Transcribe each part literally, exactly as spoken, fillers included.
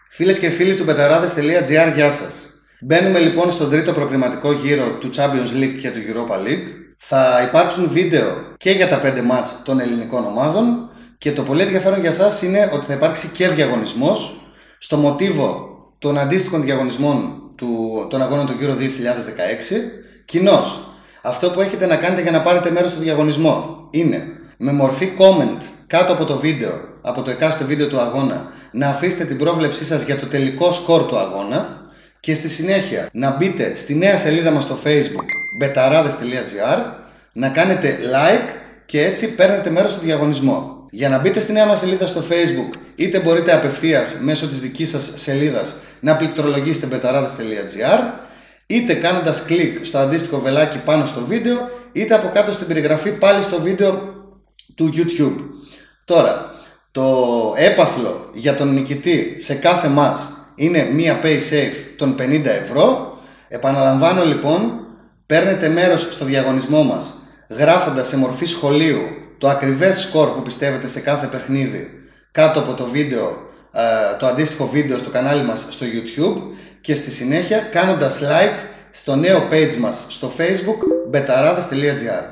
Φίλες και φίλοι του μπεταράδες.gr, γεια σας. Μπαίνουμε λοιπόν στον τρίτο προκριματικό γύρο του Champions League και του Europa League. Θα υπάρξουν βίντεο και για τα πέντε μάτς των ελληνικών ομάδων και το πολύ ενδιαφέρον για σας είναι ότι θα υπάρξει και διαγωνισμός στο μοτίβο των αντίστοιχων διαγωνισμών του, των αγώνων του Euro δύο χιλιάδες δεκαέξι. Κοινώς, αυτό που έχετε να κάνετε για να πάρετε μέρος στο διαγωνισμό είναι με μορφή comment κάτω από το βίντεο, από το εκάστοτε βίντεο του αγώνα, να αφήσετε την πρόβλεψή σας για το τελικό σκορ του αγώνα και στη συνέχεια να μπείτε στη νέα σελίδα μας στο Facebook μπεταράδες.gr, να κάνετε like και έτσι παίρνετε μέρος στο διαγωνισμό. Για να μπείτε στη νέα μας σελίδα στο Facebook, είτε μπορείτε απευθείας μέσω της δικής σας σελίδας να πληκτρολογήσετε μπεταράδες.gr, είτε κάνοντας κλικ στο αντίστοιχο βελάκι πάνω στο βίντεο, είτε από κάτω στην περιγραφή πάλι στο βίντεο του YouTube. Τώρα, το έπαθλο για τον νικητή σε κάθε μάτς είναι μία PaySafe των πενήντα ευρώ. Επαναλαμβάνω λοιπόν, παίρνετε μέρος στο διαγωνισμό μας γράφοντας σε μορφή σχολείου το ακριβές σκορ που πιστεύετε σε κάθε παιχνίδι κάτω από το βίντεο, το αντίστοιχο βίντεο στο κανάλι μας στο YouTube, και στη συνέχεια κάνοντας like στο νέο page μας στο Facebook μπεταράδες.gr.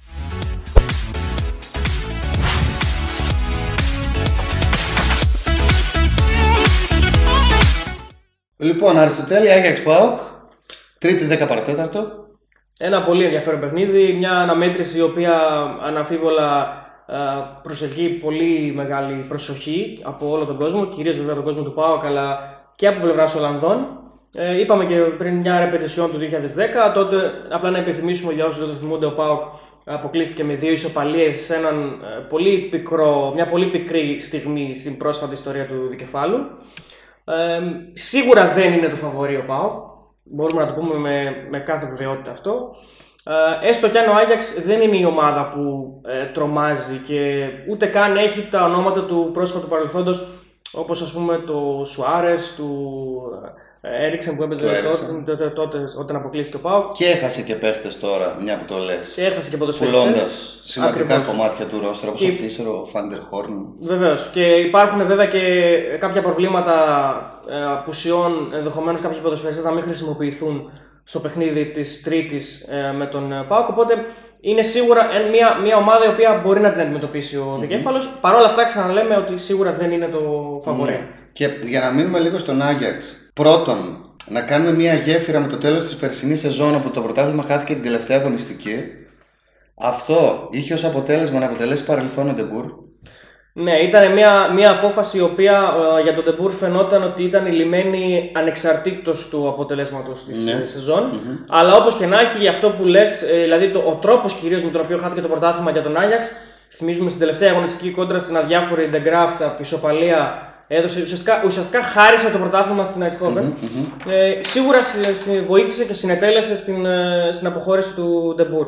Λοιπόν, Αριστοτέλη, Άγιαξ ΠΑΟΚ, Τρίτη δέκα παρατέταρτο. Ένα πολύ ενδιαφέρον παιχνίδι, μια αναμέτρηση η οποία αναμφίβολα προσελκύει πολύ μεγάλη προσοχή από όλο τον κόσμο, κυρίως βέβαια τον κόσμο του ΠΑΟΚ, αλλά και από πλευράς Ολλανδών. Ε, είπαμε και πριν μια ρεπετησιόν του δύο χιλιάδες δέκα, τότε απλά να επιθυμίσουμε για όσους δεν το θυμούνται, ο ΠΑΟΚ αποκλείστηκε με δύο ισοπαλίες σε έναν, πολύ πικρό, μια πολύ πικρή στιγμή στην πρόσφατη ιστορία του δικεφάλου. Ε, σίγουρα δεν είναι το φαβορί ο ΠΑΟΚ, μπορούμε να το πούμε με, με κάθε βεβαιότητα αυτό. Ε, έστω κι αν ο Άγιαξ δεν είναι η ομάδα που ε, τρομάζει και ούτε καν έχει τα ονόματα του πρόσφατου παρελθόντος, όπως ας πούμε το Σουάρες, του Έριξεν που έπαιζε τότε, τότε, τότε όταν αποκλείστηκε ο ΠΑΟΚ. Και έχασε και παίχτες τώρα, μια που το λες. Και έχασε και ποδοσφαιριστές. Πουλώντας σημαντικά Ακριβώς. κομμάτια του ρόστρα, όπως και... ο Φίσερ, ο Φάντερ Χόρν. Βεβαίως. Και υπάρχουν βέβαια και κάποια προβλήματα απουσιών, ενδεχομένως κάποιοι ποδοσφαιριστές να μην χρησιμοποιηθούν στο παιχνίδι της Τρίτης με τον ΠΑΟΚ. Οπότε είναι σίγουρα μια, μια ομάδα η οποία μπορεί να την αντιμετωπίσει ο mm-hmm. δικέφαλος. Παρ' όλα αυτά, ξαναλέμε ότι σίγουρα δεν είναι το φαβορί. Mm. Και για να μείνουμε λίγο στον Άγιαξ. Πρώτον, να κάνουμε μια γέφυρα με το τέλος της περσινής σεζόν, όπου το πρωτάθλημα χάθηκε την τελευταία αγωνιστική. Αυτό είχε ως αποτέλεσμα να αποτελέσει παρελθόν ο Ντεμπούρ. Ναι, ήταν μια, μια απόφαση η οποία ε, για τον Ντεμπούρ φαινόταν ότι ήταν λυμμένη ανεξαρτήτως του αποτελέσματος της ναι. σεζόν. Mm-hmm. Αλλά όπως και να έχει, αυτό που λες, ε, δηλαδή το, ο τρόπος κυρίως με τον οποίο χάθηκε το πρωτάθλημα για τον Άγιαξ, θυμίζουμε στην τελευταία αγωνιστική κόντρα στην αδιάφορη Ντεγκράφτσα, ισοπαλία. Έδωσε, ουσιαστικά, ουσιαστικά χάρισε το πρωτάθλημα στην Eindhoven. Mm-hmm, mm-hmm. Ε, σίγουρα συ, συ, βοήθησε και συνετέλεσε στην, στην αποχώρηση του Ντεμπούρ.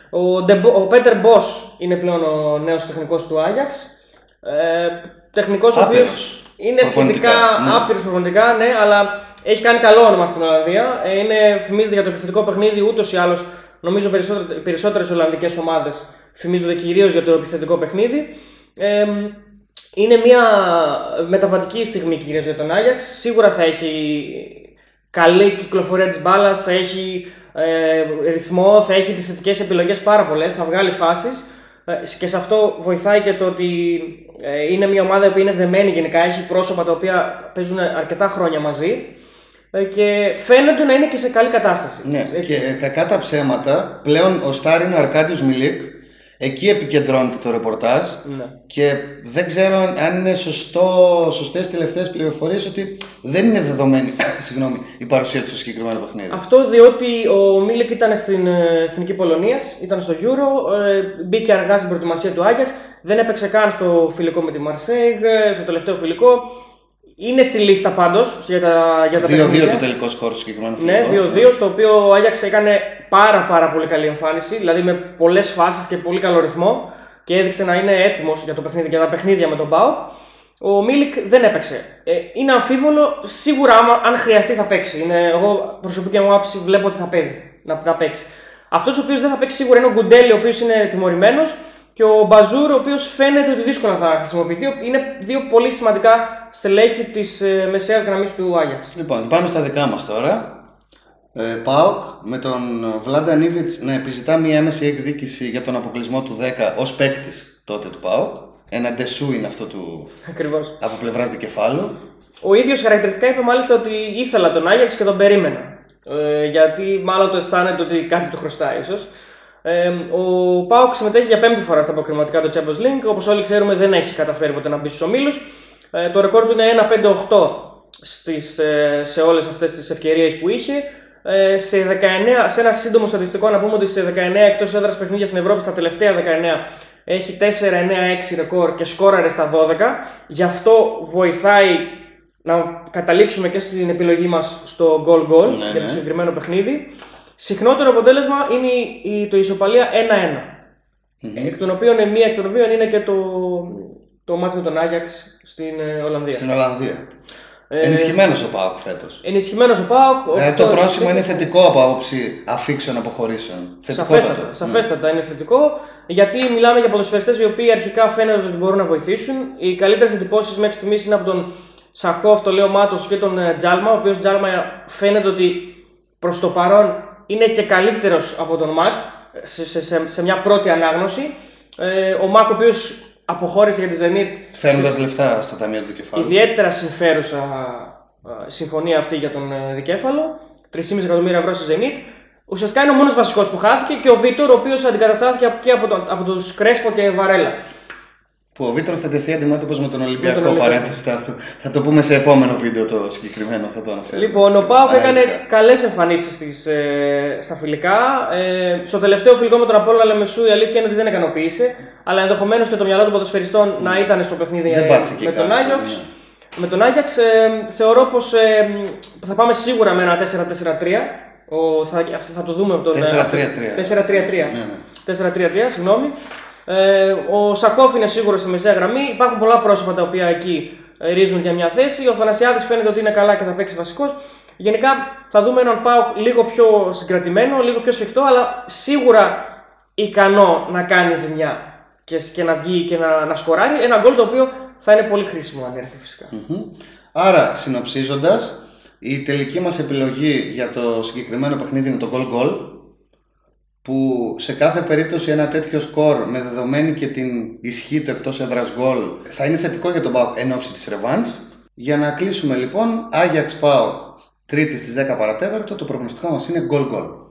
Ο, ο Πέτερ Μπος είναι πλέον ο νέος τεχνικός του Άγιαξ. Ε, τεχνικός ο οποίος είναι σχετικά ναι. άπειρος προπονητικά, ναι, αλλά έχει κάνει καλό όνομα στην Ολλανδία. Ε, είναι, φημίζεται για το επιθετικό παιχνίδι, ούτως ή άλλως νομίζω περισσότερες, περισσότερες Ολλανδικές ομάδες φημίζονται κυρίως για το επιθετικό παιχνίδι. Ε, Είναι μια μεταβατική στιγμή κυρίως για τον Άγιαξ. Σίγουρα θα έχει καλή κυκλοφορία της μπάλας, θα έχει ε, ρυθμό, θα έχει επιθετικές επιλογές πάρα πολλές, θα βγάλει φάσεις. Ε, και σε αυτό βοηθάει και το ότι ε, είναι μια ομάδα που είναι δεμένη γενικά, έχει πρόσωπα τα οποία παίζουν αρκετά χρόνια μαζί ε, και φαίνεται να είναι και σε καλή κατάσταση. Ναι, έτσι. Και κακά τα ψέματα, πλέον ο Στάρ είναι ο Αρκάντιος Μιλίκ. Εκεί επικεντρώνεται το ρεπορτάζ ναι. και δεν ξέρω αν είναι σωστό, σωστές τελευταίες πληροφορίες ότι δεν είναι δεδομένη συγγνώμη, η παρουσία του στο συγκεκριμένο παιχνίδι. Αυτό διότι ο Μίλικ ήταν στην Εθνική Πολωνίας, ήταν στο Euro, μπήκε αργά στην προετοιμασία του Άγιαξ, δεν έπαιξε καν στο φιλικό με τη Μαρσέιγ, στο τελευταίο φιλικό. Είναι στη λίστα πάντως για τα, για τα δύο δύο το τελικό σκορ στο συγκεκριμένο φιλικό. Ναι, δύο δύο, στο οποίο ο Άγιαξ έκανε πάρα πάρα πολύ καλή εμφάνιση, δηλαδή με πολλές φάσεις και πολύ καλό ρυθμό και έδειξε να είναι έτοιμος για, το παιχνίδι, για τα παιχνίδια με τον ΠΑΟΚ. Ο Μίλικ δεν έπαιξε. Ε, είναι αμφίβολο, σίγουρα άμα, αν χρειαστεί θα παίξει. Είναι, εγώ προσωπική μου άποψη βλέπω ότι θα παίζει, να, να παίξει. Αυτός ο οποίος δεν θα παίξει σίγουρα είναι ο Γκουντέλη, ο οποίος είναι τιμωρημένος. και ο Μπαζούρ, ο οποίος φαίνεται ότι δύσκολα θα χρησιμοποιηθεί. Είναι δύο πολύ σημαντικά στελέχη της ε, μεσαίας γραμμής του Άγιαξ. Λοιπόν, πάμε στα δικά μας τώρα. Ε, ΠΑΟΚ με τον Βλάντα Νίβιτς να επιζητά μια έμεση εκδίκηση για τον αποκλεισμό του δέκα ως παίκτης τότε του ΠΑΟΚ. Ένα ντεσού είναι αυτό του Ακριβώς. Από πλευράς δικεφάλου. Ο ίδιος χαρακτηριστικά είπε μάλιστα ότι ήθελα τον Άγιαξ και τον περίμενα. Ε, γιατί μάλλον το αισθάνεται ότι κάτι του χρωστάει ίσως. Ε, ο ΠΑΟΚ συμμετέχει για πέμπτη φορά στα προκριματικά του Champions League. Όπως όλοι ξέρουμε, δεν έχει καταφέρει ποτέ να μπει στους ομίλους. Ε, το ρεκόρ του είναι ένα πέντε οκτώ στις, ε, σε όλες αυτές τις ευκαιρίες που είχε. Ε, σε, δεκαεννέα, σε ένα σύντομο στατιστικό να πούμε ότι σε δεκαεννέα εκτός έδρας παιχνίδια στην Ευρώπη στα τελευταία δεκαεννέα έχει τέσσερα εννέα έξι ρεκόρ και σκόραρε στα δώδεκα. Γι' αυτό βοηθάει να καταλήξουμε και στην επιλογή μας στο goal-goal ναι, για το ναι. συγκεκριμένο παιχνίδι. Συχνότερο αποτέλεσμα είναι η, το ισοπαλία ένα ένα. Mm-hmm. Εκ των οποίων, μία εκ των οποίων είναι και το, το μάτς με τον Άγιαξ στην Ολλανδία. Στην Ολλανδία. Ε, ενισχυμένος ο ΠΑΟΚ φέτος. Ενισχυμένος ο ΠΑΟΚ. Ε, το πρόσημο είναι θετικό από άποψη αφήξεων αποχωρήσεων. Σαφέστατα, σαφέστατα ναι. Είναι θετικό. Γιατί μιλάμε για ποδοσφαιριστές οι οποίοι αρχικά φαίνεται ότι μπορούν να βοηθήσουν. Οι καλύτερες εντυπώσεις μέχρι στιγμής είναι από τον Σακόφ, τον Λέο Μάτος και τον Τζάλμα. Ο οποίος Τζάλμα φαίνεται ότι προς το παρόν είναι και καλύτερος από τον Μακ σε, σε, σε, σε μια πρώτη ανάγνωση. Ε, ο Μακ, ο οποίος αποχώρησε για τη Zenit. Φέρνοντας λεφτά στο Ταμείο του Δικεφάλου. Ιδιαίτερα συμφέρουσα α, συμφωνία αυτή για τον ε, Δικέφαλο. τρία κόμμα πέντε εκατομμύρια ευρώ στη Zenit. Ουσιαστικά είναι ο μόνος βασικός που χάθηκε και ο Βίτορ, ο οποίος αντικαταστάθηκε και από, το, από τους Κρέσπο και Βαρέλα. Που ο Βίτορ θα τεθεί αντιμέτωπος με τον Ολυμπιακό, με τον παρένθεση. Θα, θα το πούμε σε επόμενο βίντεο το συγκεκριμένο, θα το αναφέρω. Λοιπόν, ο ΠΑΟΚ έκανε καλές εμφανίσεις στις, ε, στα φιλικά. Ε, στο τελευταίο φιλικό με τον Απόλλωνα Λεμεσού η αλήθεια είναι ότι δεν ικανοποίησε, αλλά ενδεχομένως και το μυαλό των ποδοσφαιριστών να ήταν στο παιχνίδι ε, με, τον Άγιαξ, με τον Άγιαξ. Ε, θεωρώ πως ε, θα πάμε σίγουρα με ένα τέσσερα τέσσερα τρία. Ο, θα, θα το δούμε από τον τέσσερα τρία τρία. τέσσερα τρία τρία. Ναι, ναι. τέσσερα τρία τρία, συγγνώμη. Ε, ο Σακόφ είναι σίγουρο στη μεσαία γραμμή. Υπάρχουν πολλά πρόσωπα τα οποία εκεί ρίζουν για μια θέση. Ο Θανασιάδης φαίνεται ότι είναι καλά και θα παίξει βασικός. Γενικά θα δούμε έναν ΠΑΟΚ λίγο πιο συγκρατημένο, λίγο πιο σφιχτό, αλλά σίγουρα ικανό να κάνει ζημιά και, και να βγει και να, να σκοράρει. Ένα γκολ το οποίο θα είναι πολύ χρήσιμο αν έρθει φυσικά. Mm-hmm. Άρα, συνοψίζοντας, η τελική μας επιλογή για το συγκεκριμένο παιχνίδι είναι το goal-goal, που σε κάθε περίπτωση ένα τέτοιο σκορ με δεδομένη και την ισχύ του εκτός έδρας γκολ θα είναι θετικό για τον ΠΑΟΚ εν ώψη της ρεβάνς. Για να κλείσουμε λοιπόν, Άγιαξ ΠΑΟΚ τρίτη στις δέκα παρατέταρτο, το προγνωστικό μας είναι goal-goal.